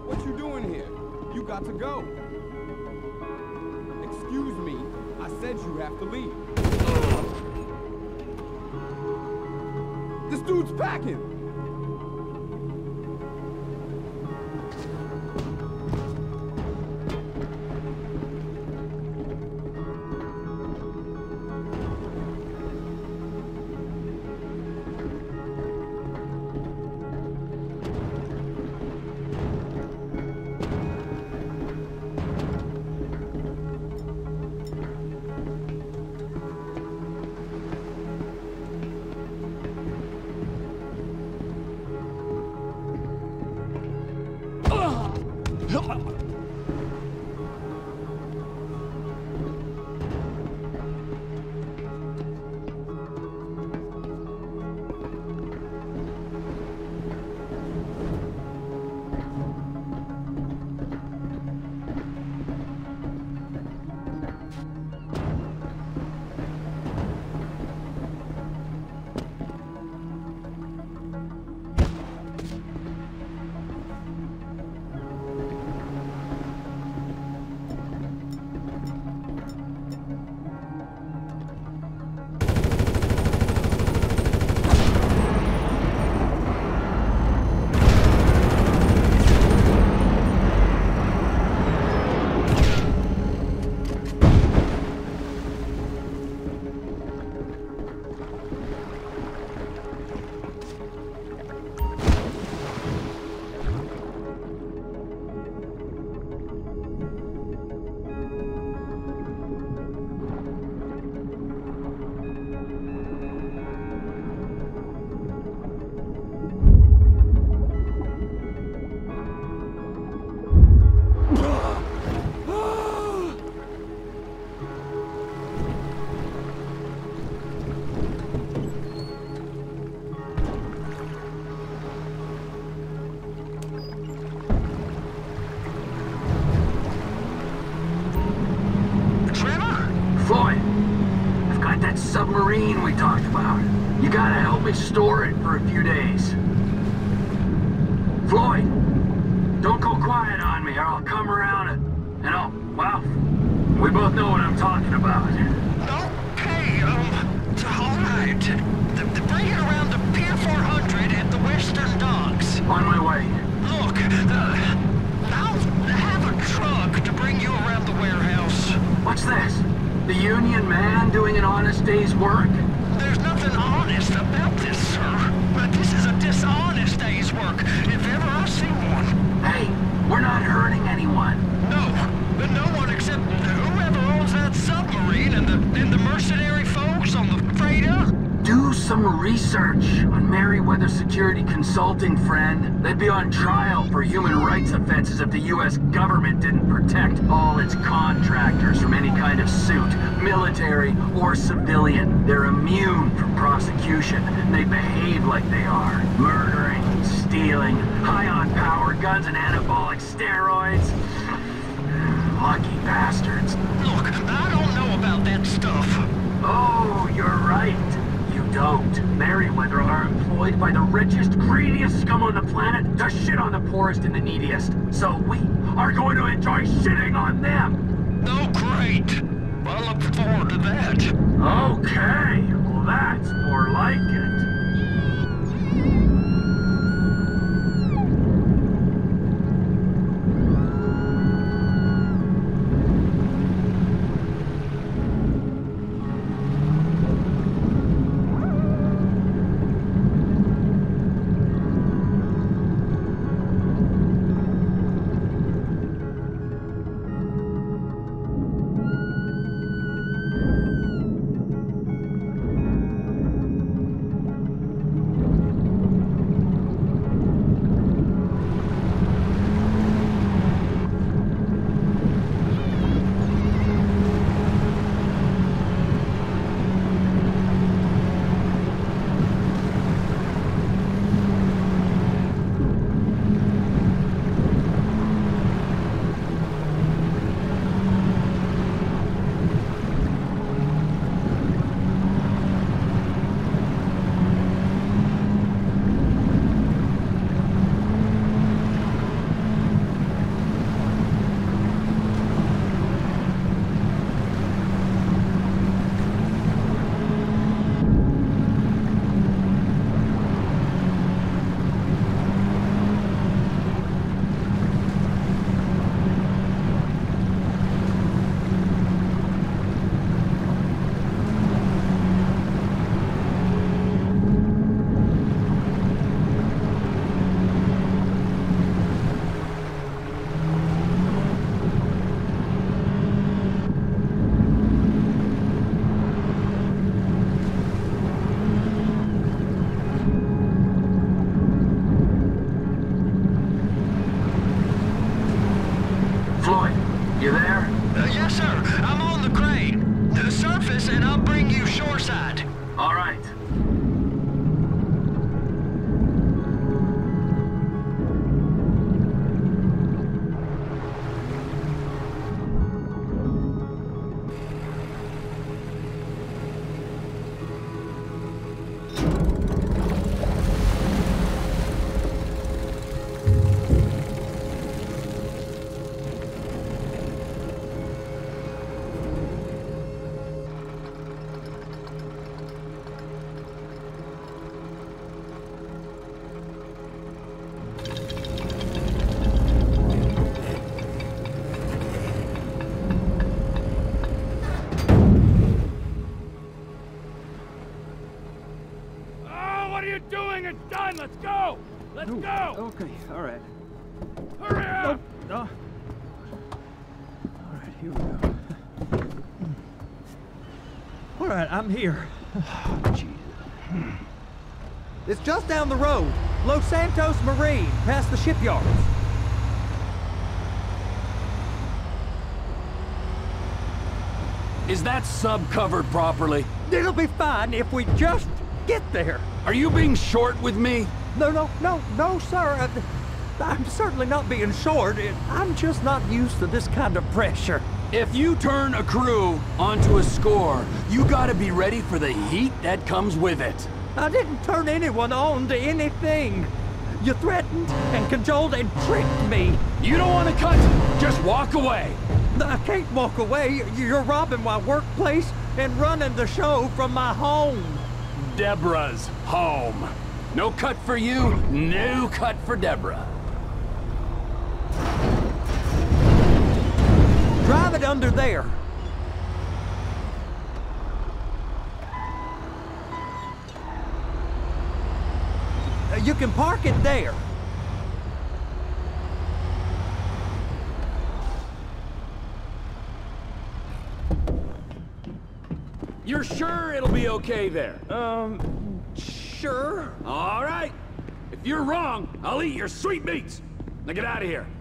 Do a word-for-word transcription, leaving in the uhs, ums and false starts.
What you doing here? You got to go. Excuse me, I said you have to leave. This dude's packing! Submarine we talked about. You gotta help me store it for a few days. Floyd, don't go quiet on me or I'll come around and, and I'll, well, we both know what I'm talking about. Okay, um, alright. Bring it around to Pier four hundred at the Western Docks. On my way. Look, uh, I'll have a truck to bring you around the warehouse. What's this? The union man doing an honest day's work? There's nothing honest about this, sir. But this is a dishonest day's work, if ever I see one. Hey, we're not hurting anyone. No, but no one except whoever owns that submarine and the, and the mercenary folks on the freighter. Do some research on Merryweather Security Consulting, friend. They'd be on trial for human rights offenses if the U S government didn't protect all its contractors from any kind of suit, military or civilian. They're immune from prosecution. They behave like they are. Murdering, stealing, high on power guns and anabolic steroids. Lucky bastards. Look, I don't know about that stuff. Oh, you're right. You don't. Merryweather are employed by the richest, greediest scum on the planet to shit on the poorest and the neediest. So we are going to enjoy shitting on them. Oh, great. I look forward to that. Okay. Well, that's more like it. Floyd, you there? Uh, yes, sir. I'm on the crane. The surface, and I'll bring you shoreside. All right. It's done! Let's go! Let's Ooh, go! Okay, all right. Hurry up! No, no. All right, here we go. All right, I'm here. Oh, Jesus. It's just down the road. Los Santos Marine, past the shipyards. Is that sub covered properly? It'll be fine if we just get there. Are you being short with me? No, no, no, no, sir. I, I'm certainly not being short. I'm just not used to this kind of pressure. If you turn a crew onto a score, you gotta be ready for the heat that comes with it. I didn't turn anyone on to anything. You threatened and cajoled and tricked me. You don't want to cut? Just walk away. I can't walk away. You're robbing my workplace and running the show from my home. Deborah's home. No cut for you, no cut for Deborah. Drive it under there. Uh, You can park it there. You're sure it'll be okay there? Um, sure. All right. If you're wrong, I'll eat your sweet meats. Now get out of here.